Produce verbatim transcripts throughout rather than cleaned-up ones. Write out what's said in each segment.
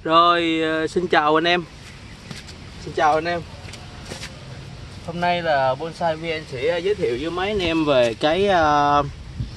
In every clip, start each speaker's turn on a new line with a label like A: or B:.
A: Rồi, xin chào anh em. Xin chào anh em. Hôm nay là Bonsai vê en sẽ giới thiệu với mấy anh em về cái uh...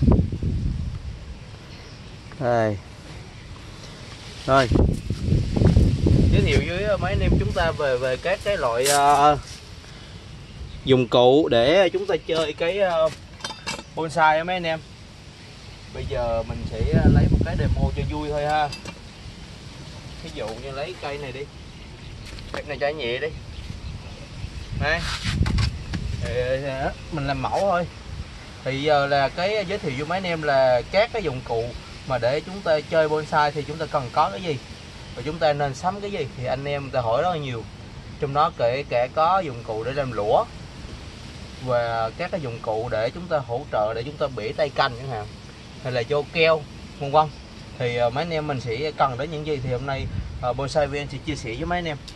A: đây. Rồi. Giới thiệu với mấy anh em chúng ta về về các cái loại uh, dụng cụ để chúng ta chơi cái uh, bonsai á mấy anh em. Bây giờ mình sẽ lấy một cái demo cho vui thôi ha. Ví dụ như lấy cây này đi, cây này cho nhẹ đi. Đây. Thì mình làm mẫu thôi. Thì giờ là cái giới thiệu với mấy anh em là các cái dụng cụ mà để chúng ta chơi bonsai thì chúng ta cần có cái gì và chúng ta nên sắm cái gì, thì anh em người ta hỏi rất là nhiều. Trong đó kể cả có dụng cụ để làm lũa và các cái dụng cụ để chúng ta hỗ trợ để chúng ta bể tay canh chẳng hạn, hay là vô keo vân vân. Thì mấy anh em mình sẽ cần đến những gì thì hôm nay uh, Bonsai vê en sẽ chia sẻ với mấy anh em.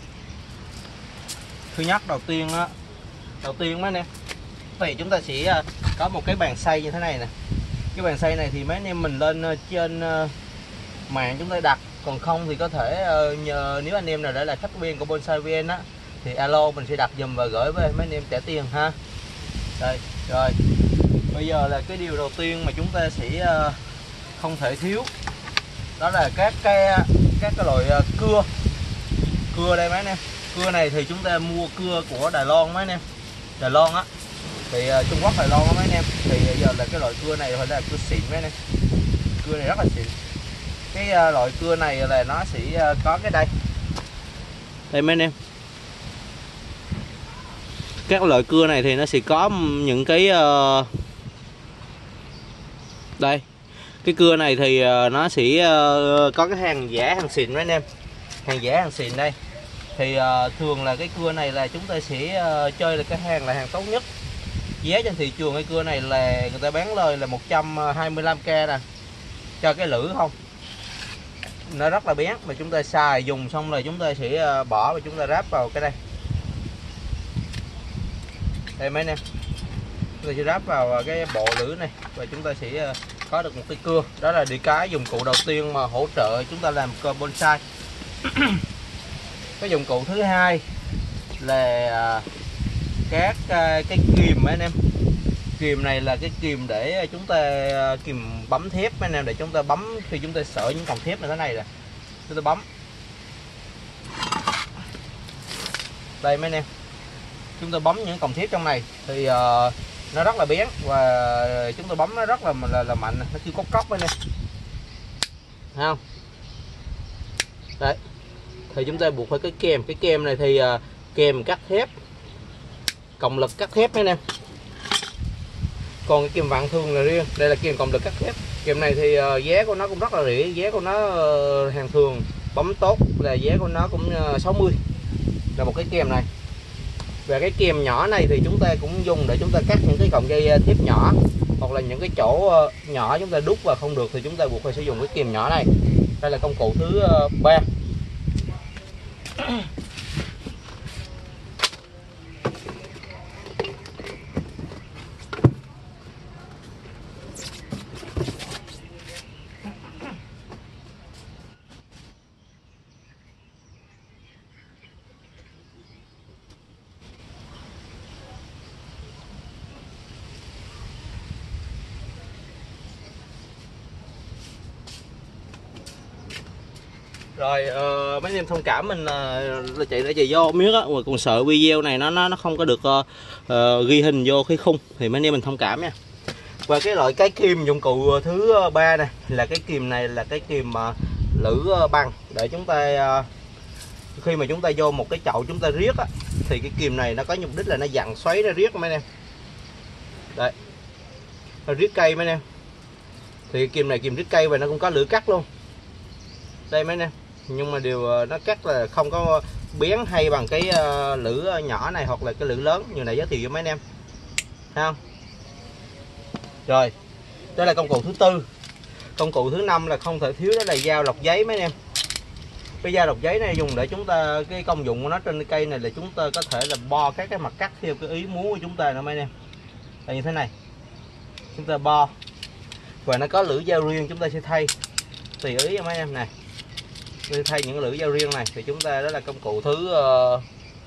A: Thứ nhất, đầu tiên á, đầu tiên mấy anh em thì chúng ta sẽ uh, có một cái bàn xay như thế này nè. Cái bàn xay này thì mấy anh em mình lên uh, trên uh, mạng chúng ta đặt, còn không thì có thể uh, nhờ nếu anh em nào đã là khách quen của Bonsai vê en á thì alo mình sẽ đặt dùm và gửi về mấy anh em trả tiền ha. Đây, rồi. Bây giờ là cái điều đầu tiên mà chúng ta sẽ uh, không thể thiếu, đó là các cái các cái loại uh, cưa. Cưa đây mấy anh em. Cưa này thì chúng ta mua cưa của Đài Loan mấy anh em. Đài Loan á. Thì uh, Trung Quốc Đài Loan á mấy anh em. Thì bây giờ là cái loại cưa này phải là cưa xịn mấy anh em. Cưa này rất là xịn. Cái uh, loại cưa này là nó sẽ uh, có cái đây. Đây mấy anh em. Các loại cưa này thì nó sẽ có những cái uh... đây. Cái cưa này thì uh, nó sẽ uh, có cái hàng giả hàng xịn mấy anh em. Hàng giả hàng xịn đây. Thì uh, thường là cái cưa này là chúng ta sẽ uh, chơi là cái hàng là hàng tốt nhất. Giá trên thị trường cái cưa này là người ta bán lời là một trăm hai mươi lăm k nè. Cho cái lưỡi không. Nó rất là bén và chúng ta xài dùng xong rồi chúng ta sẽ uh, bỏ và chúng ta ráp vào cái đây. Đây mấy anh em. Chúng ta sẽ ráp vào cái bộ lưỡi này và chúng ta sẽ uh, có được một cái cưa. Đó là đi cái dụng cụ đầu tiên mà hỗ trợ chúng ta làm cơ bonsai. Cái dụng cụ thứ hai là các cái kìm mấy anh em. Kìm này là cái kìm để chúng ta kìm bấm thép mấy anh em, để chúng ta bấm khi chúng ta sợ những cọng thép như thế này nè, chúng ta bấm. Đây mấy anh em, chúng ta bấm những cọng thép trong này thì uh, nó rất là bén và chúng ta bấm nó rất là là, là mạnh, nó kêu cốc cốc mấy anh em. Thấy không? Đấy. Thì chúng ta buộc phải cái kèm, cái kèm này thì uh, kèm cắt thép, cộng lực cắt thép mấy anh em. Còn cái kèm vặn thường là riêng, đây là kèm cộng lực cắt thép. Kèm này thì uh, giá của nó cũng rất là rẻ, giá của nó uh, hàng thường bấm tốt là giá của nó cũng uh, sáu mươi là một cái kèm này. Và cái kèm nhỏ này thì chúng ta cũng dùng để chúng ta cắt những cái cọng dây thép nhỏ, hoặc là những cái chỗ uh, nhỏ chúng ta đút vào không được thì chúng ta buộc phải sử dụng cái kèm nhỏ này. Đây là công cụ thứ uh, ba. Rồi uh, mấy anh em thông cảm mình uh, là chạy để chạy vô miếng á, mà còn sợ video này nó nó nó không có được uh, uh, ghi hình vô cái khung thì mấy anh em mình thông cảm nha. Và cái loại cái kìm dụng cụ thứ ba này là cái kìm này là cái kìm uh, lưỡi bằng để chúng ta uh, khi mà chúng ta vô một cái chậu chúng ta riết á, thì cái kìm này nó có mục đích là nó dặn xoáy ra riết mấy anh em. Đây. Nó riết cây mấy anh em. Thì kìm này kìm riết cây và nó cũng có lưỡi cắt luôn. Đây mấy anh em. Nhưng mà điều nó cắt là không có bén hay bằng cái uh, lưỡi nhỏ này hoặc là cái lưỡi lớn như này giới thiệu với mấy anh em. Thấy không? Rồi. Đây là công cụ thứ tư. Công cụ thứ năm là không thể thiếu, đó là dao lọc giấy mấy anh em. Cái dao lọc giấy này dùng để chúng ta, cái công dụng của nó trên cây này là chúng ta có thể là bo các cái mặt cắt theo cái ý muốn của chúng ta nữa mấy anh em. Đây như thế này. Chúng ta bo. Và nó có lưỡi dao riêng chúng ta sẽ thay tùy ý cho mấy em này. thay những lưỡi dao riêng này thì chúng ta đó là công cụ thứ uh,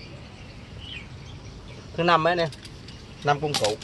A: thứ năm mấy anh em, năm công cụ.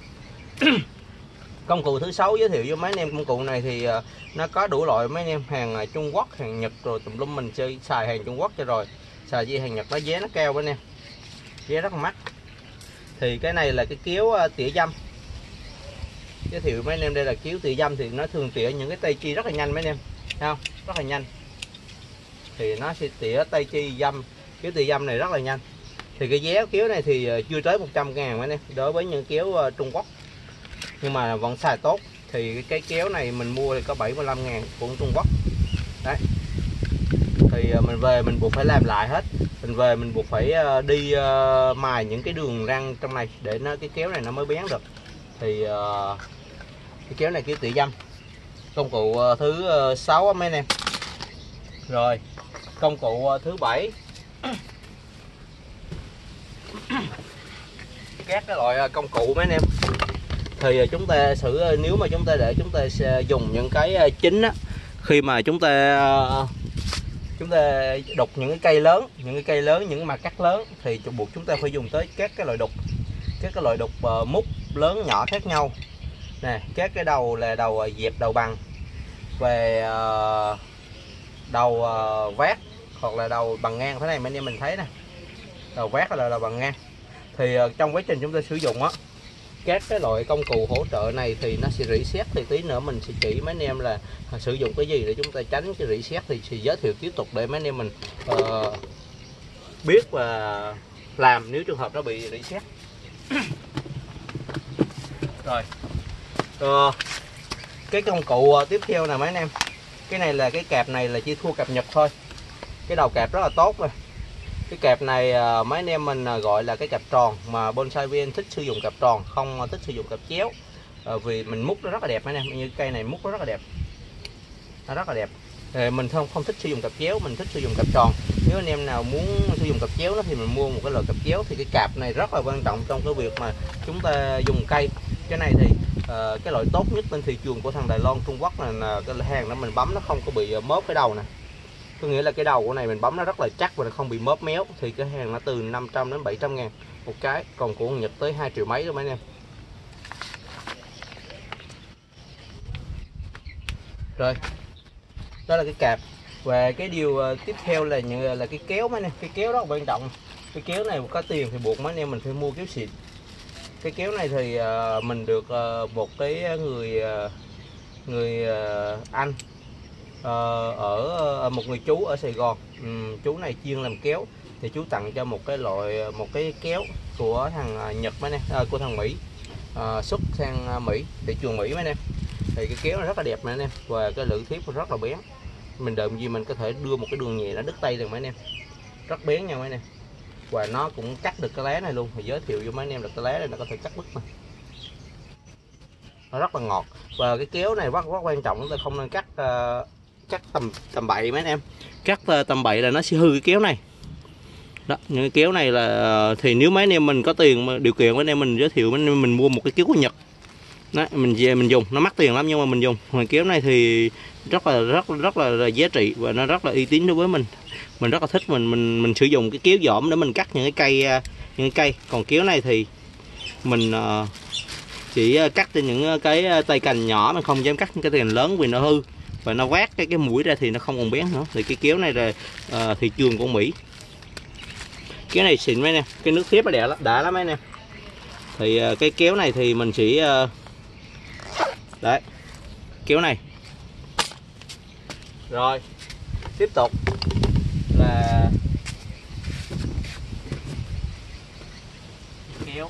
A: Công cụ thứ sáu giới thiệu với mấy anh em công cụ này thì uh, nó có đủ loại mấy anh em, hàng Trung Quốc, hàng Nhật rồi tùm lum, mình chơi xài hàng Trung Quốc cho rồi, xài gì hàng Nhật nó giá nó cao mấy anh em, giá rất là mắc. Thì cái này là cái kéo uh, tỉa dăm. Giới thiệu mấy anh em đây là kéo tỉa dăm thì nó thường tỉa những cái tay chi rất là nhanh mấy anh em, thấy không? Rất là nhanh. Thì nó sẽ tỉa tay chi dăm, kéo tỉa dăm này rất là nhanh. Thì cái giá kéo này thì chưa tới một trăm ngàn mấy anh em, đối với những kéo uh, Trung Quốc. Nhưng mà vẫn xài tốt. Thì cái kéo này mình mua thì có bảy mươi lăm ngàn của Trung Quốc. Đấy. Thì uh, mình về mình buộc phải làm lại hết. Mình về mình buộc phải uh, đi uh, mài những cái đường răng trong này để nó cái kéo này nó mới bén được. Thì uh, cái kéo này kéo tỉa dăm. Công cụ uh, thứ uh, sáu mấy anh em. Rồi, công cụ uh, thứ bảy. Các cái loại công cụ mấy anh em. Thì uh, chúng ta xử uh, nếu mà chúng ta để chúng ta sẽ dùng những cái uh, chính á, khi mà chúng ta uh, chúng ta đục những cái cây lớn, những cái cây lớn, những mặt cắt lớn thì buộc chúng ta phải dùng tới các cái loại đục, các cái loại đục uh, mút lớn nhỏ khác nhau. Nè, các cái đầu là đầu uh, dẹp đầu bằng, về uh, đầu uh, vát hoặc là đầu bằng ngang thế này mấy anh em mình thấy nè, đầu vát là đầu bằng ngang. Thì uh, trong quá trình chúng ta sử dụng á, các cái loại công cụ hỗ trợ này thì nó sẽ rỉ sét, thì tí nữa mình sẽ chỉ mấy anh em là sử dụng cái gì để chúng ta tránh cái rỉ sét, thì sẽ giới thiệu tiếp tục để mấy anh em mình uh, biết và làm nếu trường hợp nó bị rỉ sét. Rồi uh, cái công cụ tiếp theo là mấy anh em, cái này là cái cạp này là chỉ thua cạp Nhật thôi, cái đầu cạp rất là tốt rồi. Cái cạp này mấy anh em mình gọi là cái cạp tròn, mà Bonsai vê en thích sử dụng cạp tròn, không thích sử dụng cạp chéo, vì mình mút nó rất là đẹp mấy anh em. Như cây này mút nó rất là đẹp, nó rất là đẹp. Thì mình không không thích sử dụng cạp chéo, mình thích sử dụng cạp tròn. Nếu anh em nào muốn sử dụng cạp chéo đó thì mình mua một cái loại cạp chéo. Thì cái cạp này rất là quan trọng trong cái việc mà chúng ta dùng cây. Cái này thì uh, cái loại tốt nhất trên thị trường của thằng Đài Loan, Trung Quốc là, là cái hàng đó mình bấm nó không có bị móp cái đầu nè. Có nghĩa là cái đầu của này mình bấm nó rất là chắc và nó không bị móp méo. Thì cái hàng nó từ năm trăm đến bảy trăm ngàn một cái. Còn của Nhật tới hai triệu mấy đó mấy anh em. Rồi, đó là cái cạp. Và cái điều tiếp theo là những là cái kéo mấy anh em. Cái kéo rất là quan trọng. Cái kéo này có tiền thì buộc mấy anh em mình phải mua kéo xịn. Cái kéo này thì uh, mình được uh, một cái người uh, người uh, anh uh, ở uh, một người chú ở Sài Gòn. Um, chú này chuyên làm kéo, thì chú tặng cho một cái loại một cái kéo của thằng Nhật mấy anh, uh, của thằng Mỹ, uh, xuất sang Mỹ, thị trường Mỹ mấy anh em. Thì cái kéo này rất là đẹp mấy anh em, và cái lưỡi thiếp rất là bén. Mình đợi gì mình có thể đưa một cái đường nhẹ nó đứt tay được mấy anh em, rất bén nha mấy anh em. Và nó cũng cắt được cái lá này luôn, thì giới thiệu cho mấy anh em được cái lá này nó có thể cắt đứt này, nó rất là ngọt. Và cái kéo này rất rất quan trọng, chúng ta không nên cắt uh, cắt tầm tầm bậy mấy anh em. Cắt uh, tầm bậy là nó sẽ hư cái kéo này đó. Những cái kéo này là uh, thì nếu mấy anh em mình có tiền mà điều kiện, mấy anh em mình giới thiệu mấy anh em mình mua một cái kéo của Nhật đó, mình về mình dùng, nó mắc tiền lắm nhưng mà mình dùng. Còn kéo này thì rất là rất rất là, là giá trị và nó rất là uy tín đối với mình. Mình rất là thích, mình mình mình sử dụng cái kéo dỏm để mình cắt những cái cây những cái cây. Còn kéo này thì mình uh, chỉ cắt trên những cái tay cành nhỏ, mình không dám cắt những cái tay cành lớn vì nó hư và nó vát cái cái mũi ra thì nó không còn bén nữa. Thì cái kéo này là uh, thị trường của Mỹ. Kéo này xịn mấy nè, cái nước thiếp nó đẹp lắm, đã lắm mấy nè. Thì uh, cái kéo này thì mình chỉ uh, đấy, kéo này. Rồi tiếp tục là kéo.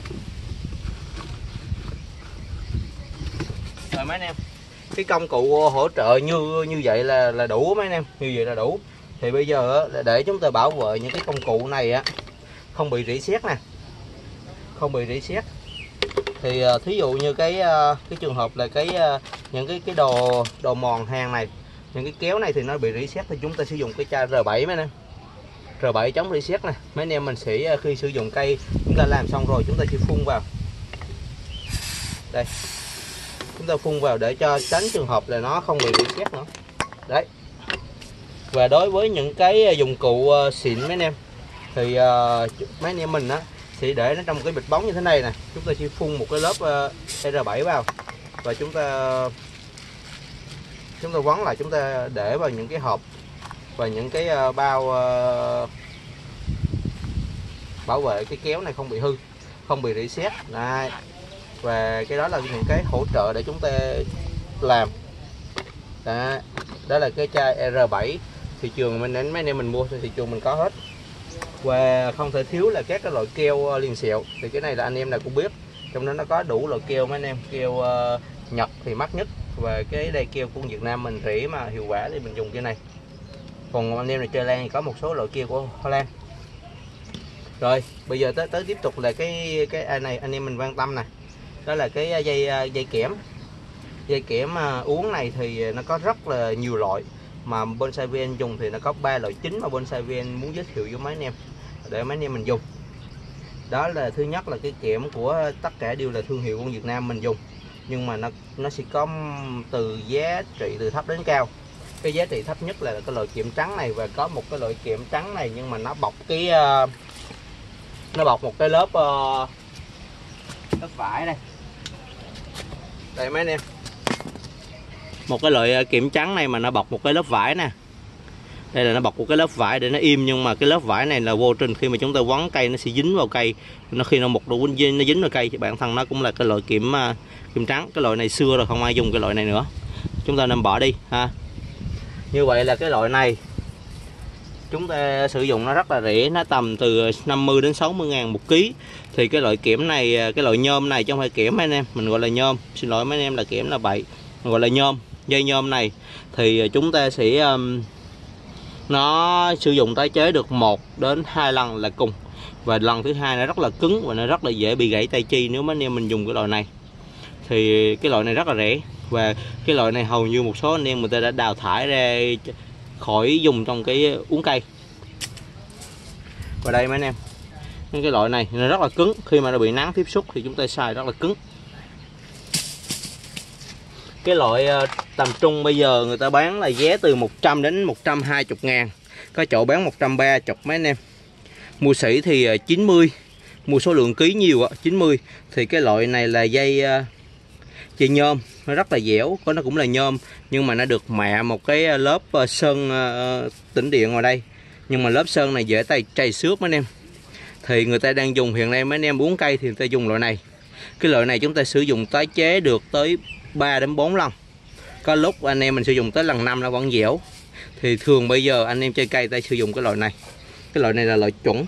A: Rồi mấy anh em, cái công cụ hỗ trợ như như vậy là là đủ mấy anh em, như vậy là đủ. Thì bây giờ để chúng ta bảo vệ những cái công cụ này á không bị rỉ sét nè, không bị rỉ sét. Thì thí dụ như cái cái trường hợp là cái những cái cái đồ đồ mòn hàng này, những cái kéo này thì nó bị rỉ sét, thì chúng ta sử dụng cái chai R bảy mấy anh em. R bảy chống rỉ sét nè. Mấy anh em mình sẽ khi sử dụng cây chúng ta làm xong rồi chúng ta chỉ phun vào. Đây. Chúng ta phun vào để cho tránh trường hợp là nó không bị rỉ sét nữa. Đấy. Và đối với những cái dụng cụ xịn mấy anh em thì uh, mấy anh em mình á sẽ để nó trong một cái bịch bóng như thế này nè. Chúng ta sẽ phun một cái lớp uh, R bảy vào và chúng ta chúng ta quấn lại, chúng ta để vào những cái hộp và những cái uh, bao uh, bảo vệ cái kéo này không bị hư, không bị rỉ sét. Đây. Và cái đó là những cái hỗ trợ để chúng ta làm. Đó, đó là cái chai R bảy thị trường mình đến mấy anh em mình mua thị trường mình có hết. Và không thể thiếu là các cái loại keo liền sẹo, thì cái này là anh em nào cũng biết, trong đó nó có đủ loại keo mấy anh em. Keo uh, Nhật thì mắc nhất, và cái đây keo của Việt Nam mình rẻ mà hiệu quả thì mình dùng cái này. Còn anh em này chơi Lan thì có một số loại keo của Hoa Lan. Rồi bây giờ tới tới tiếp tục là cái cái này anh em mình quan tâm nè, đó là cái dây dây kẽm. Dây kẽm uốn này thì nó có rất là nhiều loại, mà Bonsai vê en dùng thì nó có ba loại chính mà Bonsai vê en muốn giới thiệu với mấy anh em để mấy anh em mình dùng. Đó là thứ nhất là cái kẽm của tất cả đều là thương hiệu của Việt Nam mình dùng, nhưng mà nó nó sẽ có từ giá trị từ thấp đến cao. Cái giá trị thấp nhất là cái loại kẽm trắng này, và có một cái loại kẽm trắng này nhưng mà nó bọc cái uh, nó bọc một cái lớp uh, lớp vải đây. Đây mấy anh em, một cái loại kẽm trắng này mà nó bọc một cái lớp vải nè. Đây là nó bọc một cái lớp vải để nó im, nhưng mà cái lớp vải này là vô trình, khi mà chúng ta quấn cây nó sẽ dính vào cây, nó khi nó một độ nó dính vào cây thì bản thân nó cũng là cái loại kẽm kẽm trắng. Cái loại này xưa rồi, không ai dùng cái loại này nữa, chúng ta nên bỏ đi ha. Như vậy là cái loại này chúng ta sử dụng nó rất là rẻ, nó tầm từ năm mươi đến sáu mươi ngàn một ký. Thì cái loại kẽm này, cái loại nhôm này chứ không phải kẽm anh em, mình gọi là nhôm, xin lỗi mấy anh em là kẽm là bậy, mình gọi là nhôm. Dây nhôm này thì chúng ta sẽ um, nó sử dụng tái chế được một đến hai lần là cùng, và lần thứ hai nó rất là cứng và nó rất là dễ bị gãy tay chi nếu mấy anh em mình dùng cái loại này. Thì cái loại này rất là rẻ, và cái loại này hầu như một số anh em người ta đã đào thải ra khỏi dùng trong cái uống cây. Và đây mấy anh em, cái loại này nó rất là cứng, khi mà nó bị nắng tiếp xúc thì chúng ta xài rất là cứng. Cái loại tầm trung bây giờ người ta bán là giá từ một trăm đến một trăm hai mươi ngàn, có chỗ bán một trăm ba mươi mấy anh em. Mua sỉ thì chín mươi, mua số lượng ký nhiều chín mươi. Thì cái loại này là dây dây nhôm, nó rất là dẻo, có nó cũng là nhôm nhưng mà nó được mạ một cái lớp sơn tĩnh điện ngoài đây, nhưng mà lớp sơn này dễ tay chày xước mấy anh em. Thì người ta đang dùng hiện nay mấy anh em uống cây thì người ta dùng loại này. Cái loại này chúng ta sử dụng tái chế được tới ba đến bốn lần, có lúc anh em mình sử dụng tới lần năm nó vẫn dẻo. Thì thường bây giờ anh em chơi cây ta sử dụng cái loại này, cái loại này là loại chuẩn,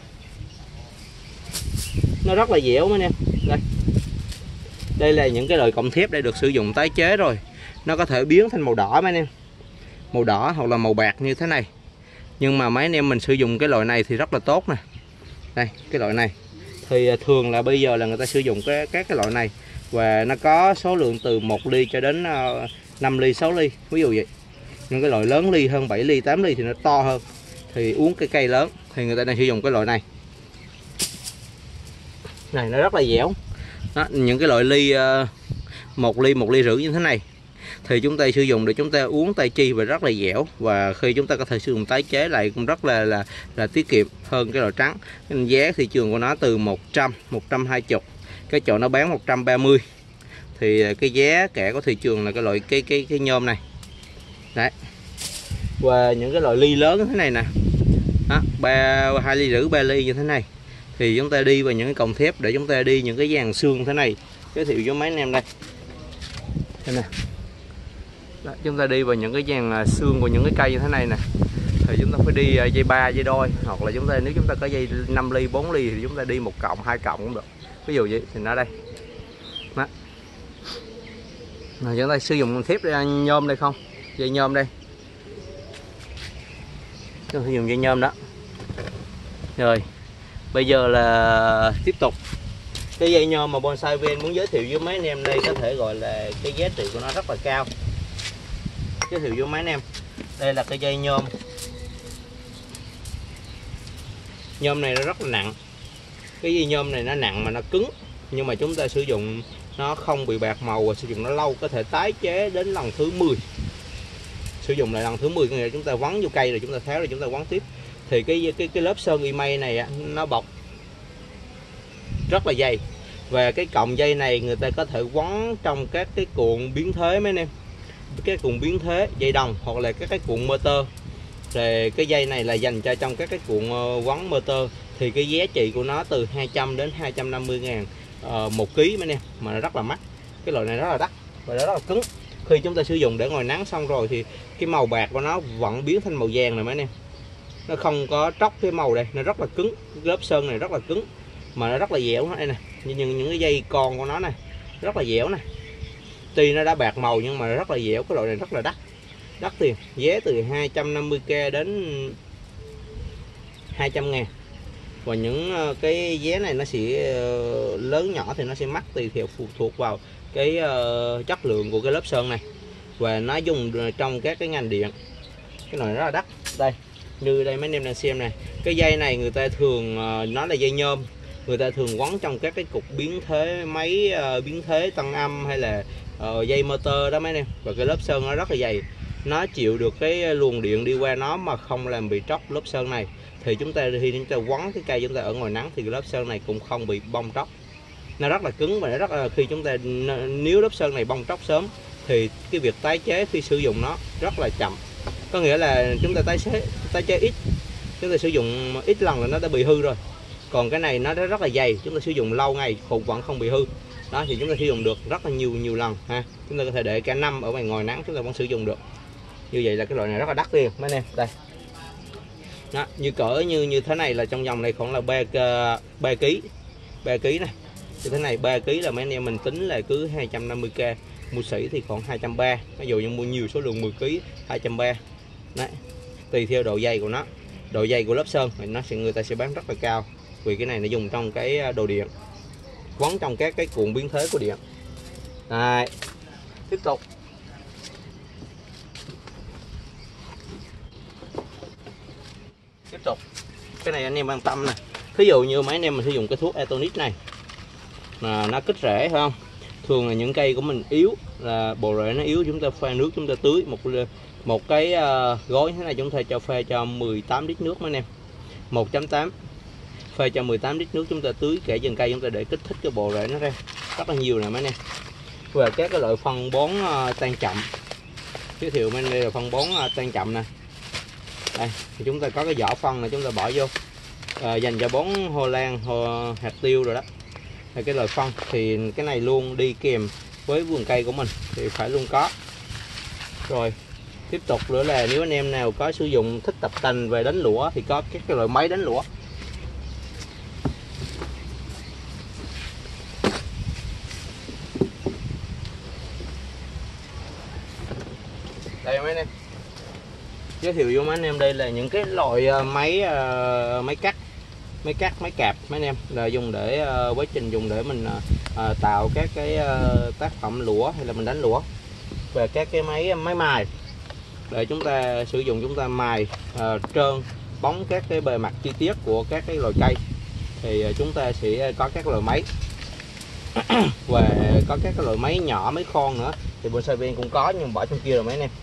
A: nó rất là dẻo mấy anh em. Đây, đây là những cái loại cọng thép đã được sử dụng tái chế rồi, nó có thể biến thành màu đỏ mấy anh em, màu đỏ hoặc là màu bạc như thế này, nhưng mà mấy anh em mình sử dụng cái loại này thì rất là tốt nè. Đây cái loại này thì thường là bây giờ là người ta sử dụng cái các cái loại này, và nó có số lượng từ một ly cho đến năm ly, sáu ly, ví dụ vậy. Những cái loại lớn ly hơn bảy ly, tám ly thì nó to hơn, thì uống cái cây lớn thì người ta đang sử dụng cái loại này. Này nó rất là dẻo. Đó, những cái loại ly một ly, một ly rưỡi như thế này thì chúng ta sử dụng để chúng ta uống tai chi và rất là dẻo, và khi chúng ta có thể sử dụng tái chế lại cũng rất là là là tiết kiệm hơn cái loại trắng. Cái giá thị trường của nó từ một trăm, một trăm hai mươi, cái chỗ nó bán một trăm ba mươi. Thì cái giá cả của thị trường là cái loại cái cái cái nhôm này. Đấy. Và những cái loại ly lớn như thế này nè. Đó, ba hai ly rưỡi, ba ly như thế này. Thì chúng ta đi vào những cái cọng thép để chúng ta đi những cái dàn xương thế này. Giới thiệu cho mấy anh em đây. Đây nè. Đó, chúng ta đi vào những cái dàn xương của những cái cây như thế này nè, thì chúng ta phải đi dây ba, dây đôi, hoặc là chúng ta nếu chúng ta có dây năm ly, bốn ly thì chúng ta đi một cọng, hai cọng cũng được. Ví dụ vậy thì nó đây. Đó. Rồi chúng ta sử dụng thép đây, nhôm đây không? Dây nhôm đây. Chúng ta sử dụng dây nhôm đó. Rồi. Bây giờ là tiếp tục. Cái dây nhôm mà Bonsai vê en muốn giới thiệu với mấy anh em đây có thể gọi là cái giá trị của nó rất là cao. Giới thiệu với mấy anh em. Đây là cái dây nhôm. Nhôm này nó rất là nặng. Cái dây nhôm này nó nặng mà nó cứng, nhưng mà chúng ta sử dụng nó không bị bạc màu và sử dụng nó lâu, có thể tái chế đến lần thứ mười. sử dụng lại lần thứ mười, có nghĩa là chúng ta quấn vô cây rồi chúng ta tháo rồi chúng ta quấn tiếp. Thì cái cái cái lớp sơn email này á, nó bọc rất là dày, và cái cọng dây này người ta có thể quấn trong các cái cuộn biến thế mấy anh em, cái cuộn biến thế dây đồng hoặc là các cái cuộn motor. Rồi cái dây này là dành cho trong các cái cuộn quấn motor, thì cái giá trị của nó từ hai trăm đến hai trăm năm mươi ngàn uh, một ký mấy anh em, mà nó rất là mắc. Cái loại này rất là đắt và nó rất là cứng. Khi chúng ta sử dụng để ngoài nắng xong rồi thì cái màu bạc của nó vẫn biến thành màu vàng này mấy anh em, nó không có tróc cái màu đây, nó rất là cứng. Cái lớp sơn này rất là cứng mà nó rất là dẻo đây nè, như những những cái dây con của nó này rất là dẻo này. Tuy nó đã bạc màu nhưng mà rất là dẻo. Cái loại này rất là đắt, đắt tiền, giá từ hai trăm năm mươi k đến hai trăm ngàn. Và những cái giá này nó sẽ lớn nhỏ thì nó sẽ mắc tùy theo phụ thuộc vào cái chất lượng của cái lớp sơn này, và nó dùng trong các cái ngành điện. Cái này rất là đắt. Đây, như đây mấy anh em đang xem này, cái dây này người ta thường nó là dây nhôm, người ta thường quấn trong các cái cục biến thế máy uh, biến thế tăng âm hay là uh, dây motor đó mấy anh em. Và cái lớp sơn nó rất là dày, nó chịu được cái luồng điện đi qua nó mà không làm bị tróc lớp sơn này. Thì chúng ta khi chúng ta quấn cái cây chúng ta ở ngoài nắng thì cái lớp sơn này cũng không bị bong tróc. Nó rất là cứng và nó rất là, khi chúng ta nếu lớp sơn này bong tróc sớm thì cái việc tái chế khi sử dụng nó rất là chậm. Có nghĩa là chúng ta tái chế tái chế ít, chúng ta sử dụng ít lần là nó đã bị hư rồi. Còn cái này nó rất là dày, chúng ta sử dụng lâu ngày cũng vẫn không bị hư. Đó, thì chúng ta sử dụng được rất là nhiều nhiều lần ha. Chúng ta có thể để cả năm ở ngoài ngoài nắng chúng ta vẫn sử dụng được. Như vậy là cái loại này rất là đắt tiền mấy anh em. Đây. Đó, như cỡ như như thế này là trong vòng này khoảng là ba ký. ba ký này. Như thế này ba ký là mấy anh em mình tính là cứ hai trăm năm mươi k. Mua sỉ thì khoảng hai trăm ba mươi. Ví dụ như mua nhiều số lượng mười ký hai trăm ba mươi. Đấy. Tùy theo độ dày của nó. Độ dày của lớp sơn thì nó sẽ người ta sẽ bán rất là cao. Vì cái này nó dùng trong cái đồ điện, quấn trong các cái cuộn biến thế của điện. Đây. Tiếp tục. Tiếp tục. Cái này anh em quan tâm nè. Ví dụ như mấy anh em mình sử dụng cái thuốc Etonic này mà nó kích rễ phải không? Thường là những cây của mình yếu, là bộ rễ nó yếu, chúng ta pha nước chúng ta tưới một một cái uh, gói thế này chúng ta cho pha cho mười tám lít nước mấy anh em. một chấm tám pha cho mười tám lít nước chúng ta tưới kẻ dần cây chúng ta để kích thích cái bộ rễ nó ra rất là nhiều nè mấy anh em. Và các cái loại phân bón uh, tan chậm, giới thiệu mấy anh đây là phân bón uh, tan chậm nè. Đây thì chúng ta có cái vỏ phân này chúng ta bỏ vô uh, dành cho bón Hồ Lan, hồ, hạt tiêu rồi đó. Đây, cái loại phân thì cái này luôn đi kèm với vườn cây của mình thì phải luôn có. Rồi tiếp tục nữa là nếu anh em nào có sử dụng thích tập tành về đánh lũa thì có các cái loại máy đánh lũa. Đây mấy anh em, giới thiệu với mấy anh em đây là những cái loại máy uh, máy cắt, máy cắt, máy cạp mấy anh em, là dùng để uh, quá trình dùng để mình uh, tạo các cái uh, tác phẩm lũa hay là mình đánh lũa. Về các cái máy máy mài để chúng ta sử dụng, chúng ta mài uh, trơn bóng các cái bề mặt chi tiết của các cái loại cây thì uh, chúng ta sẽ có các loại máy. Và có các cái loại máy nhỏ, máy khoan nữa thì bonsai viên cũng có nhưng bỏ trong kia rồi mấy anh em.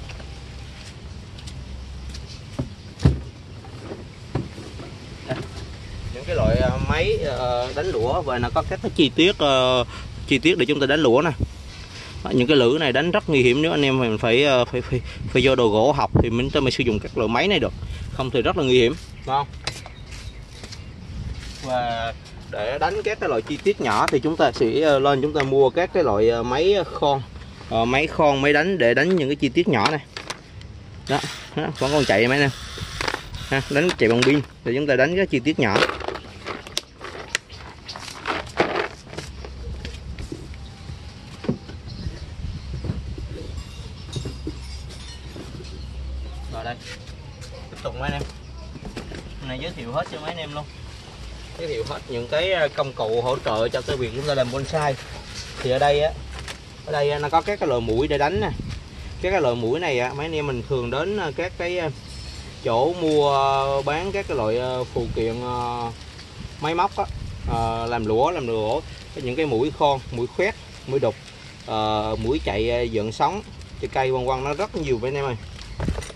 A: Đây, những cái loại máy uh, đánh lũa và nó có các cái chi tiết uh, chi tiết để chúng ta đánh lũa nè. Những cái lưỡi này đánh rất nguy hiểm, nếu anh em mình phải phải phải, phải do đồ gỗ học thì mình mới sử dụng các loại máy này được, không thì rất là nguy hiểm, đúng không? Và để đánh các cái loại chi tiết nhỏ thì chúng ta sẽ lên chúng ta mua các cái loại máy khoan, máy khoan, máy đánh để đánh những cái chi tiết nhỏ này. Đó, đó vẫn còn chạy máy nè, đánh chạy bằng pin thì chúng ta đánh các chi tiết nhỏ. Rồi đây, tiếp tục mấy anh em, hôm nay giới thiệu hết cho mấy anh em luôn, giới thiệu hết những cái công cụ hỗ trợ cho cái việc chúng ta làm bonsai. Thì ở đây á, ở đây nó có các cái loại mũi để đánh nè. Các cái loại mũi này á, mấy anh em mình thường đến các cái chỗ mua bán các cái loại phụ kiện máy móc á, làm lũa, làm lũa, những cái mũi khoan, mũi khoét, mũi đục, mũi chạy dựng sóng, chạy cây vân vân, nó rất nhiều với anh em ơi.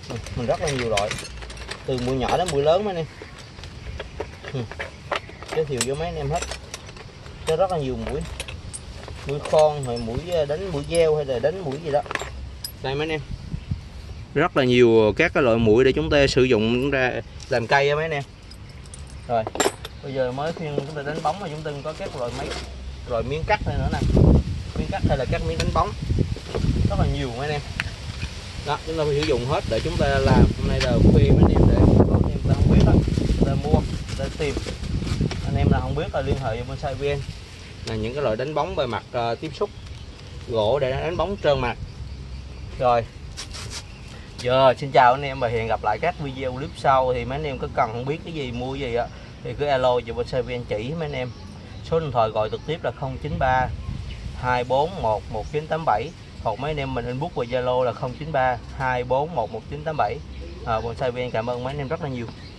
A: Mình rất là nhiều loại, từ mũi nhỏ đến mũi lớn mấy anh em. Ừ. Giới thiệu cho mấy anh em hết. Có rất là nhiều mũi, mũi con hay mũi đánh mũi gieo hay là đánh mũi gì đó. Đây mấy anh em, rất là nhiều các cái loại mũi để chúng ta sử dụng ra làm cây á mấy anh em. Rồi bây giờ mới khuyên chúng ta đánh bóng mà chúng ta có các loại máy, loại miếng cắt này nữa nè, miếng cắt hay là các miếng đánh bóng rất là nhiều mấy anh em. Đó, chúng ta phải sử dụng hết để chúng ta làm. Hôm nay là khuya mấy anh em, để có anh em ta không biết đó, người ta mua, người ta tìm. Anh em nào không biết là liên hệ với Bonsai vê en, là những cái loại đánh bóng bề mặt uh, tiếp xúc gỗ để đánh bóng trơn mặt. Rồi giờ xin chào anh em và hẹn gặp lại các video clip sau. Thì mấy anh em có cần không biết cái gì mua cái gì á thì cứ alo cho Bonsai vê en chỉ mấy anh em. Số điện thoại gọi trực tiếp là không chín ba hai bốn một một chín tám bảy, hoặc mấy anh em mình inbox qua Zalo là không chín ba hai bốn một một chín tám bảy. à, Bonsai vê en cảm ơn mấy anh em rất là nhiều.